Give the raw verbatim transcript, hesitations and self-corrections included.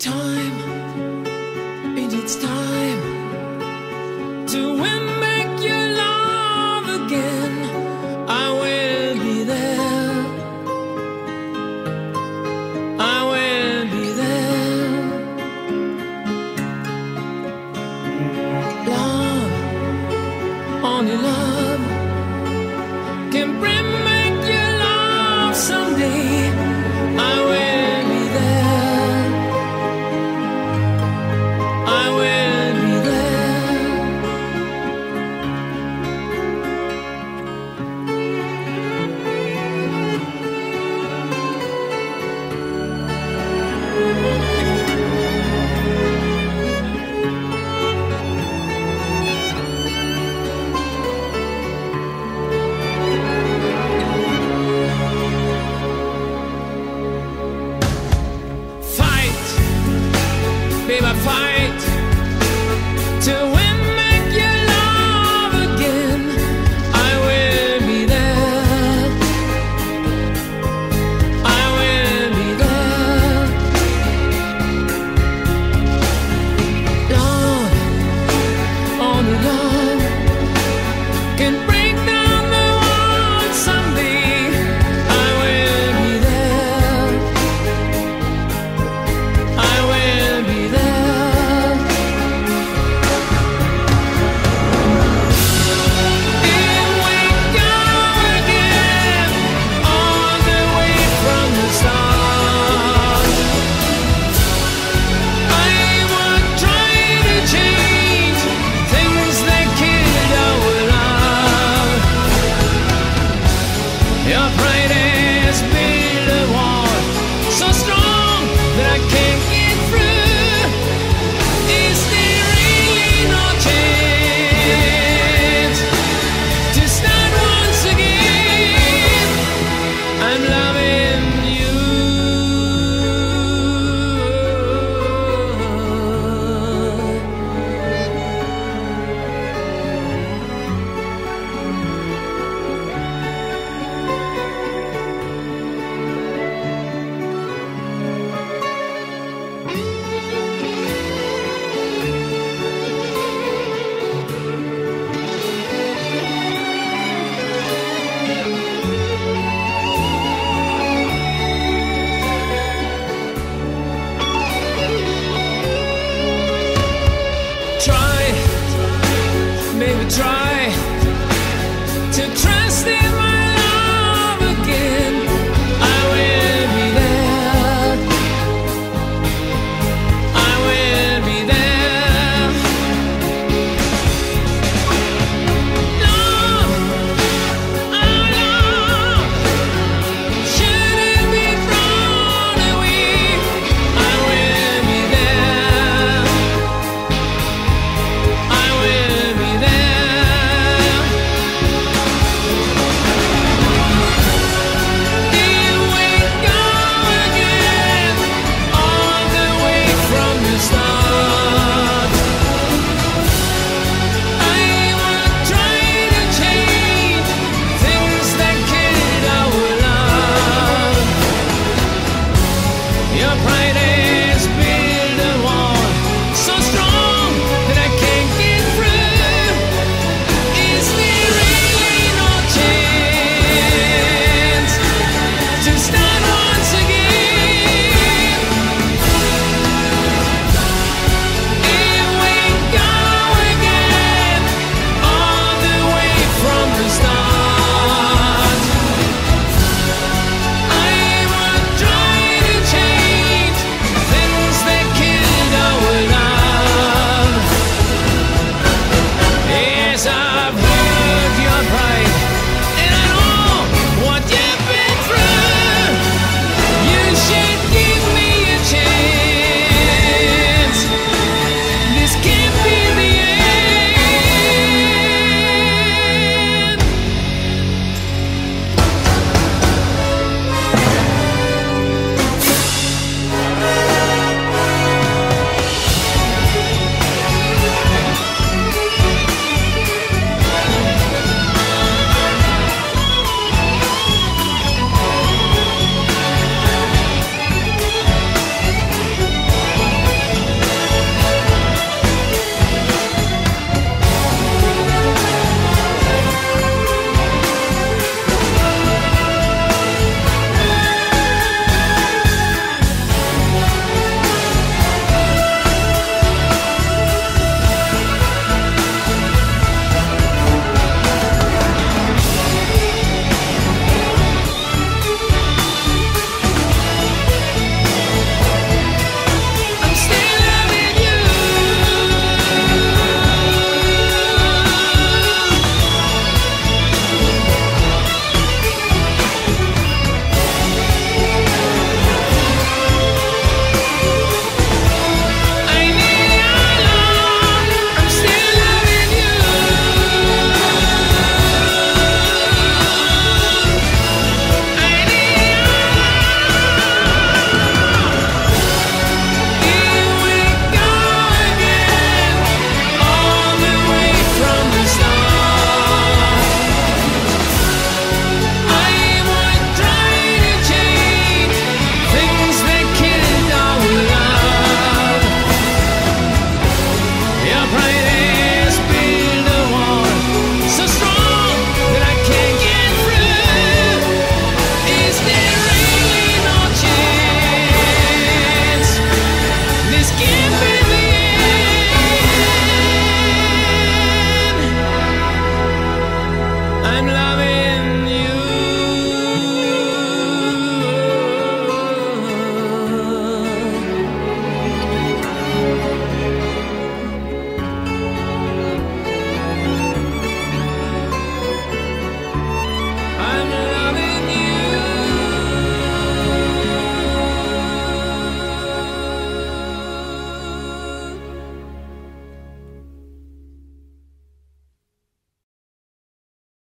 time, and it's time to win back your love again. I will be there, I will be there. Love, only love can bring back your love someday. I will be there, I will be there. Fight, baby, fight to win back your love again. I will be there, I will be there. Love, only love can break down the walls someday. I will be there, I will be there. Here we go again, all the way from the start. I would try to change things that killed our love. Your pride has built a wall so strong that I can't get through. Is there really no chance to start once again? I'm loving you. Try, baby, try